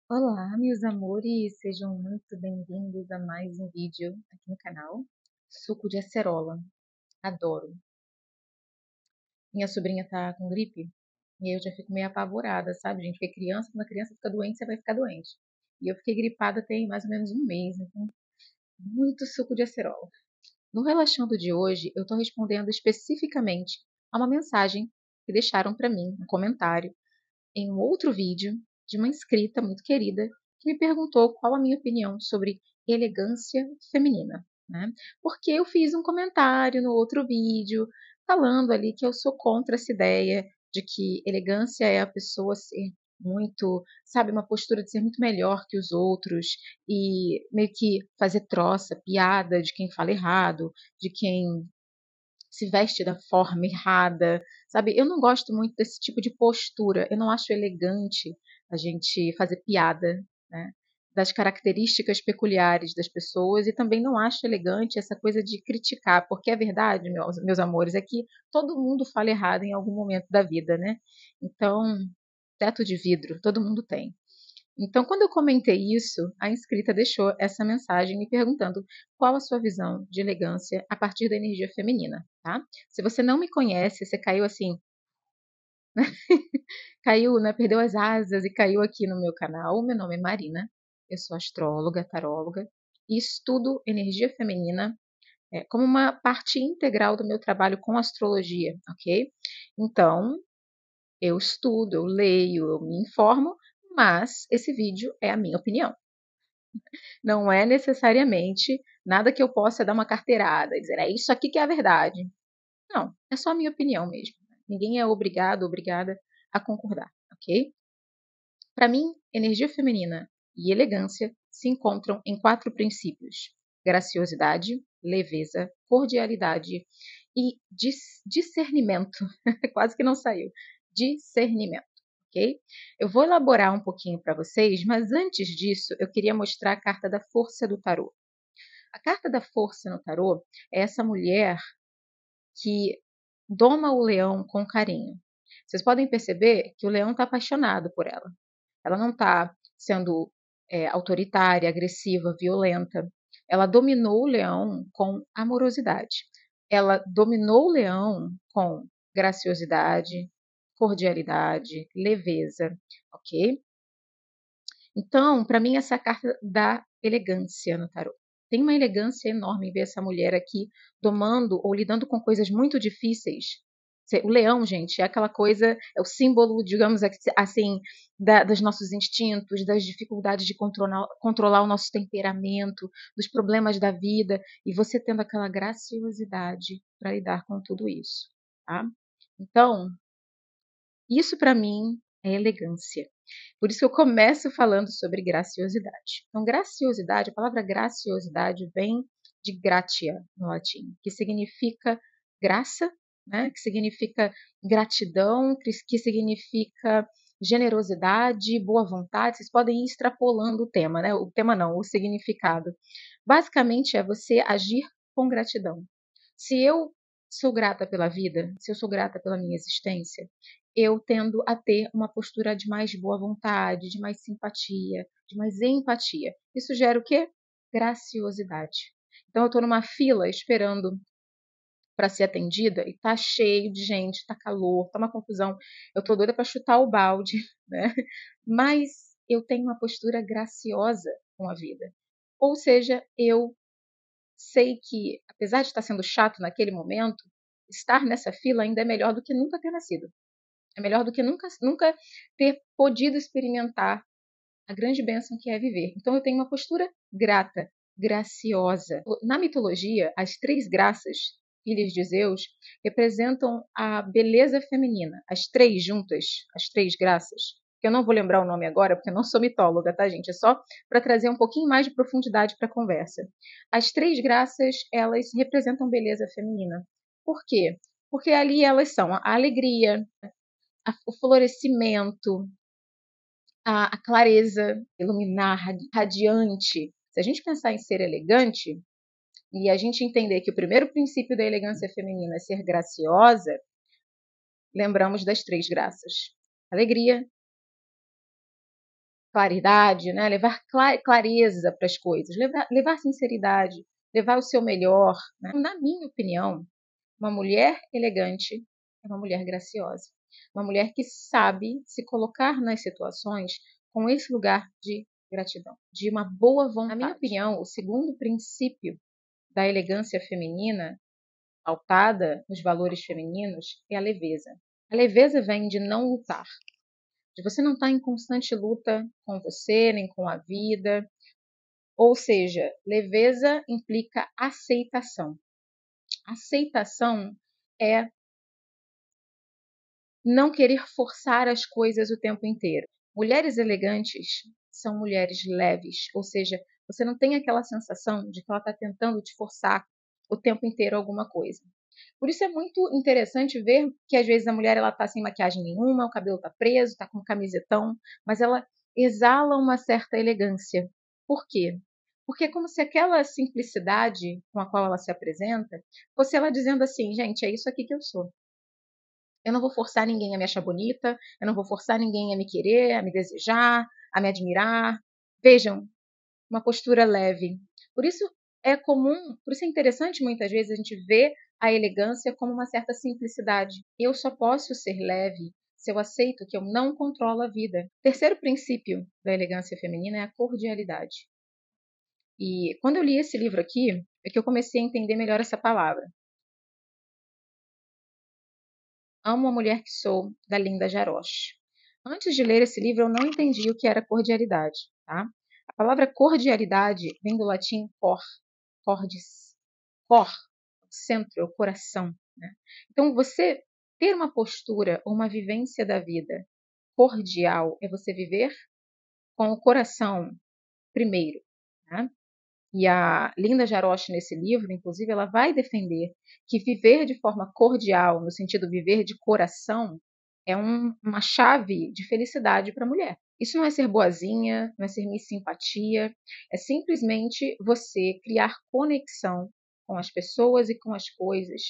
Olá, meus amores, sejam muito bem-vindos a mais um vídeo aqui no canal. Suco de acerola, adoro. Minha sobrinha tá com gripe e aí eu já fico meio apavorada, sabe, gente? Porque criança, quando a criança fica doente, você vai ficar doente. E eu fiquei gripada tem mais ou menos um mês, então muito suco de acerola. No Relaxando de hoje, eu tô respondendo especificamente a uma mensagem que deixaram para mim, um comentário, em um outro vídeo de uma inscrita muito querida que me perguntou qual a minha opinião sobre elegância feminina, né? Porque eu fiz um comentário no outro vídeo falando ali que eu sou contra essa ideia de que elegância é a pessoa ser muito, sabe, uma postura de ser muito melhor que os outros e meio que fazer troça, piada de quem fala errado, de quem se veste da forma errada, sabe? Eu não gosto muito desse tipo de postura. Eu não acho elegante a gente fazer piada, né, das características peculiares das pessoas e também não acho elegante essa coisa de criticar, porque a verdade, meus amores, é que todo mundo fala errado em algum momento da vida, né? Então, teto de vidro, todo mundo tem. Então, quando eu comentei isso, a inscrita deixou essa mensagem me perguntando qual a sua visão de elegância a partir da energia feminina, tá? Se você não me conhece, você caiu assim, caiu, né, perdeu as asas e caiu aqui no meu canal. Meu nome é Marina, eu sou astróloga, taróloga e estudo energia feminina como uma parte integral do meu trabalho com astrologia, ok? Então, eu estudo, eu leio, eu me informo, mas esse vídeo é a minha opinião. Não é necessariamente nada que eu possa dar uma carteirada e dizer é isso aqui que é a verdade. Não, é só a minha opinião mesmo. Ninguém é obrigado, obrigada a concordar, ok? Para mim, energia feminina e elegância se encontram em 4 princípios: graciosidade, leveza, cordialidade e discernimento. Quase que não saiu. Discernimento, ok? Eu vou elaborar um pouquinho para vocês, mas antes disso, eu queria mostrar a carta da força do tarô. A carta da força no tarô é essa mulher que doma o leão com carinho. Vocês podem perceber que o leão está apaixonado por ela. Ela não está sendo autoritária, agressiva, violenta. Ela dominou o leão com amorosidade. Ela dominou o leão com graciosidade, cordialidade, leveza, ok? Então, para mim, essa é a carta da elegância no tarô. Tem uma elegância enorme em ver essa mulher aqui domando ou lidando com coisas muito difíceis. O leão, gente, é aquela coisa, é o símbolo, digamos assim, dos nossos instintos, das dificuldades de controlar o nosso temperamento, dos problemas da vida, e você tendo aquela graciosidade para lidar com tudo isso, tá? Então, isso para mim é elegância. Por isso que eu começo falando sobre graciosidade. Então, graciosidade, a palavra graciosidade vem de gratia no latim, que significa graça, né? Que significa gratidão, que significa generosidade, boa vontade. Vocês podem ir extrapolando o tema, né? O tema não, o significado. Basicamente é você agir com gratidão. Se eu sou grata pela vida, se eu sou grata pela minha existência, eu tendo a ter uma postura de mais boa vontade, de mais simpatia, de mais empatia. Isso gera o quê? Graciosidade. Então eu estou numa fila esperando para ser atendida e tá cheio de gente, tá calor, tá uma confusão. Eu tô doida para chutar o balde, né? Mas eu tenho uma postura graciosa com a vida. Ou seja, eu sei que, apesar de estar sendo chato naquele momento, estar nessa fila ainda é melhor do que nunca ter nascido. É melhor do que nunca ter podido experimentar a grande bênção que é viver. Então eu tenho uma postura grata, graciosa. Na mitologia, as 3 graças, filhas de Zeus, representam a beleza feminina. As 3 juntas, as 3 graças, que eu não vou lembrar o nome agora, porque eu não sou mitóloga, tá, gente? É só para trazer um pouquinho mais de profundidade para a conversa. As 3 graças, elas representam beleza feminina. Por quê? Porque ali elas são a alegria, o florescimento, a clareza, iluminar, radiante. Se a gente pensar em ser elegante e a gente entender que o primeiro princípio da elegância feminina é ser graciosa, lembramos das 3 graças: alegria, claridade, né? Levar clareza para as coisas, levar sinceridade, levar o seu melhor. Né? Na minha opinião, uma mulher elegante é uma mulher graciosa. Uma mulher que sabe se colocar nas situações com esse lugar de gratidão, de uma boa vontade. Na minha opinião, o segundo princípio da elegância feminina, pautada nos valores femininos, é a leveza. A leveza vem de não lutar, de você não estar em constante luta com você, nem com a vida. Ou seja, leveza implica aceitação. Aceitação é não querer forçar as coisas o tempo inteiro. Mulheres elegantes são mulheres leves, ou seja, você não tem aquela sensação de que ela está tentando te forçar o tempo inteiro alguma coisa. Por isso é muito interessante ver que às vezes a mulher ela está sem maquiagem nenhuma, o cabelo está preso, está com um camisetão, mas ela exala uma certa elegância. Por quê? Porque é como se aquela simplicidade com a qual ela se apresenta fosse ela dizendo assim, gente, é isso aqui que eu sou. Eu não vou forçar ninguém a me achar bonita, eu não vou forçar ninguém a me querer, a me desejar, a me admirar. Vejam, uma postura leve. Por isso é comum, por isso é interessante muitas vezes a gente ver a elegância como uma certa simplicidade. Eu só posso ser leve se eu aceito que eu não controlo a vida. O terceiro princípio da elegância feminina é a cordialidade. E quando eu li esse livro aqui, é que eu comecei a entender melhor essa palavra. Amo a Mulher que Sou, da Linda Jarosz. Antes de ler esse livro, eu não entendi o que era cordialidade. Tá? A palavra cordialidade vem do latim cor, cordis, cor, centro, o coração. Né? Então, você ter uma postura ou uma vivência da vida cordial é você viver com o coração primeiro. Né? E a Linda Jarosz, nesse livro, inclusive, ela vai defender que viver de forma cordial, no sentido viver de coração, é uma chave de felicidade para a mulher. Isso não é ser boazinha, não é ser miss simpatia, é simplesmente você criar conexão com as pessoas e com as coisas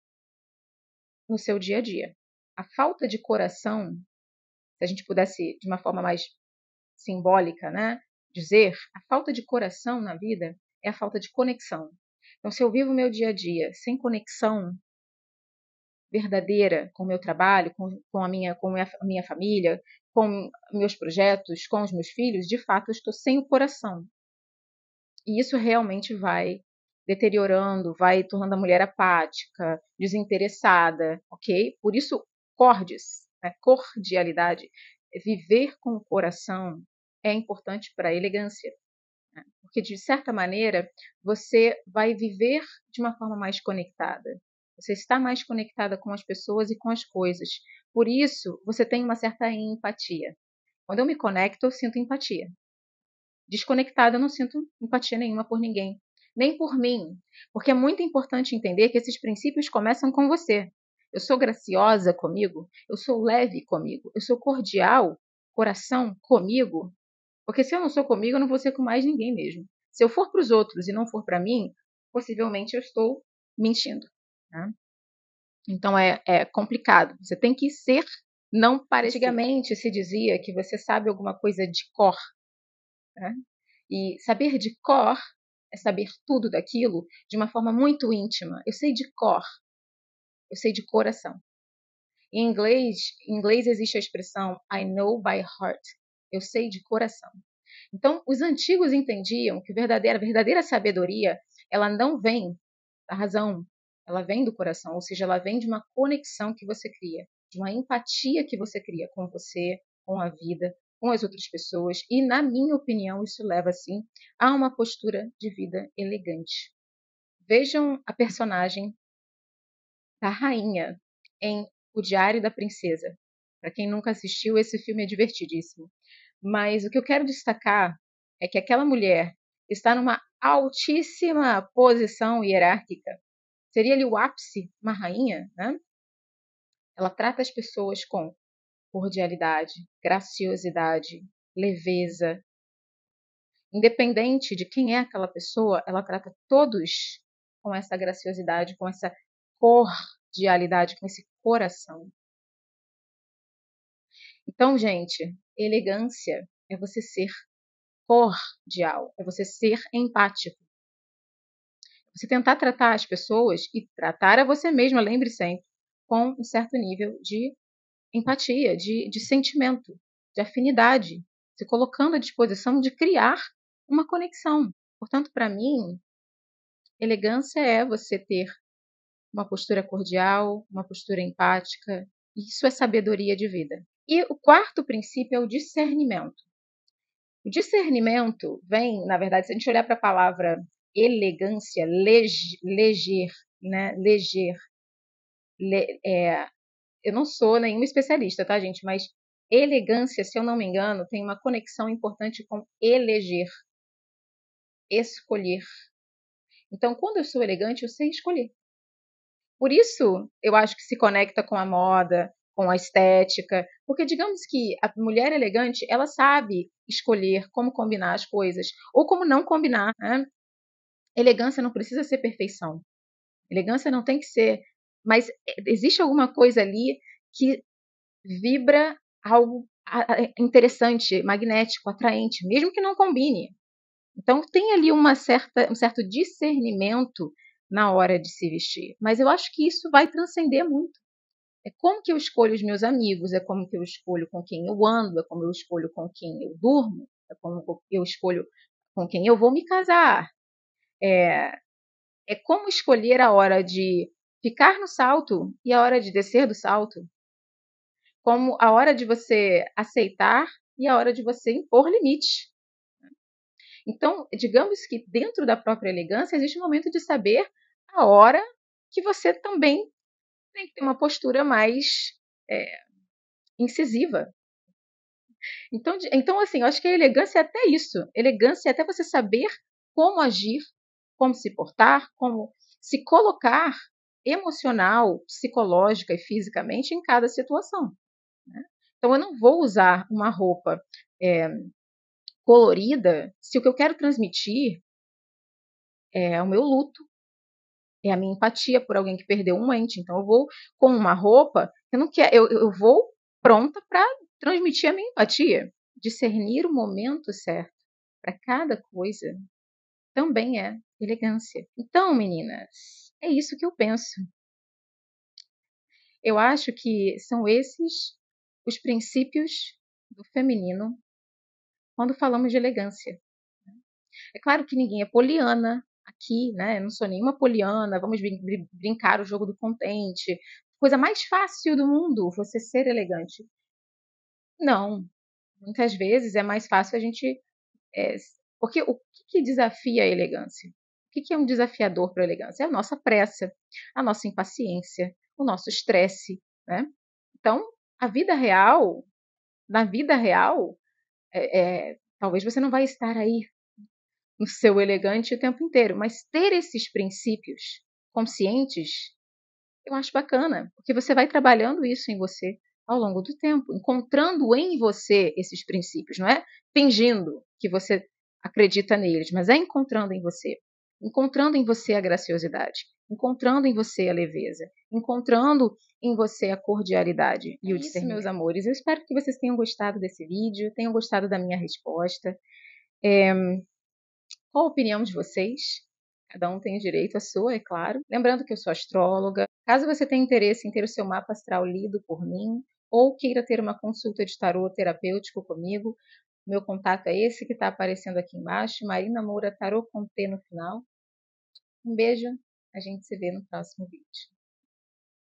no seu dia a dia. A falta de coração, se a gente pudesse, de uma forma mais simbólica, né, dizer, a falta de coração na vida é a falta de conexão. Então, se eu vivo o meu dia a dia sem conexão verdadeira com o meu trabalho, com a minha família, com meus projetos, com os meus filhos, de fato eu estou sem o coração. E isso realmente vai deteriorando, vai tornando a mulher apática, desinteressada, ok? Por isso, cordes, né? Cordialidade, viver com o coração é importante para a elegância, né? Porque, de certa maneira, você vai viver de uma forma mais conectada. Você está mais conectada com as pessoas e com as coisas. Por isso, você tem uma certa empatia. Quando eu me conecto, eu sinto empatia. Desconectada, eu não sinto empatia nenhuma por ninguém, nem por mim, porque é muito importante entender que esses princípios começam com você. Eu sou graciosa comigo, eu sou leve comigo, eu sou cordial, coração comigo, porque se eu não sou comigo, eu não vou ser com mais ninguém mesmo. Se eu for para os outros e não for para mim, possivelmente eu estou mentindo. Né? Então é complicado. Você tem que ser, não parecer. Antigamente se dizia que você sabe alguma coisa de cor. Né? E saber de cor é saber tudo daquilo de uma forma muito íntima. Eu sei de cor, eu sei de coração. Em inglês existe a expressão I know by heart. Eu sei de coração. Então, os antigos entendiam que a verdadeira sabedoria, ela não vem da razão, ela vem do coração, ou seja, ela vem de uma conexão que você cria, de uma empatia que você cria com você, com a vida, com as outras pessoas, e na minha opinião, isso leva sim a uma postura de vida elegante. Vejam a personagem da rainha em O Diário da Princesa. Para quem nunca assistiu, esse filme é divertidíssimo. Mas o que eu quero destacar é que aquela mulher está numa altíssima posição hierárquica. Seria ali o ápice, uma rainha, né? Ela trata as pessoas com cordialidade, graciosidade, leveza. Independente de quem é aquela pessoa, ela trata todos com essa graciosidade, com essa cordialidade, com esse coração. Então, gente, elegância é você ser cordial, é você ser empático. Você tentar tratar as pessoas e tratar a você mesma, lembre sempre, com um certo nível de empatia, de sentimento, de afinidade, se colocando à disposição de criar uma conexão. Portanto, para mim, elegância é você ter uma postura cordial, uma postura empática. Isso é sabedoria de vida. E o quarto princípio é o discernimento. O discernimento vem, na verdade, se a gente olhar para a palavra elegância, leger, né? Leger, eu não sou nenhuma especialista, tá, gente? Mas elegância, se eu não me engano, tem uma conexão importante com eleger, escolher. Então, quando eu sou elegante, eu sei escolher. Por isso, eu acho que se conecta com a moda, com a estética, porque digamos que a mulher elegante, ela sabe escolher como combinar as coisas, ou como não combinar, né? Elegância não precisa ser perfeição. Elegância não tem que ser, mas existe alguma coisa ali que vibra algo interessante, magnético, atraente, mesmo que não combine. Então tem ali um certo discernimento na hora de se vestir. Mas eu acho que isso vai transcender muito. É como que eu escolho os meus amigos, é como que eu escolho com quem eu ando, é como eu escolho com quem eu durmo, é como eu escolho com quem eu vou me casar. É, é como escolher a hora de ficar no salto e a hora de descer do salto. Como a hora de você aceitar e a hora de você impor limite. Então, digamos que dentro da própria elegância existe um momento de saber a hora que você também tem que ter uma postura mais incisiva. Então, assim, eu acho que a elegância é até isso. Elegância é até você saber como agir, como se portar, como se colocar emocional, psicológica e fisicamente em cada situação. Né? Então, eu não vou usar uma roupa colorida se o que eu quero transmitir é o meu luto, é a minha empatia por alguém que perdeu um ente. Então, eu vou com uma roupa, eu vou pronta para transmitir a minha empatia. Discernir o momento certo para cada coisa também é elegância. Então, meninas, é isso que eu penso. Eu acho que são esses os princípios do feminino quando falamos de elegância. É claro que ninguém é poliana aqui, né? Eu não sou nenhuma poliana, vamos brincar o jogo do contente. Coisa mais fácil do mundo, você ser elegante. Não, muitas vezes é mais fácil a gente. É, porque o que desafia a elegância? O que é um desafiador para a elegância? É a nossa pressa, a nossa impaciência, o nosso estresse, né? Então, a vida real, na vida real, talvez você não vai estar aí no seu elegante o tempo inteiro, mas ter esses princípios conscientes, eu acho bacana, porque você vai trabalhando isso em você ao longo do tempo, encontrando em você esses princípios, não é fingindo que você acredita neles, mas é encontrando em você a graciosidade, encontrando em você a leveza, encontrando em você a cordialidade e o discernimento. Meus amores, eu espero que vocês tenham gostado desse vídeo, tenham gostado da minha resposta. Qual a opinião de vocês? Cada um tem o direito à sua, é claro. Lembrando que eu sou astróloga. Caso você tenha interesse em ter o seu mapa astral lido por mim, ou queira ter uma consulta de tarô terapêutico comigo, meu contato é esse que está aparecendo aqui embaixo, Marina Moura Tarô com T no final. Um beijo, a gente se vê no próximo vídeo.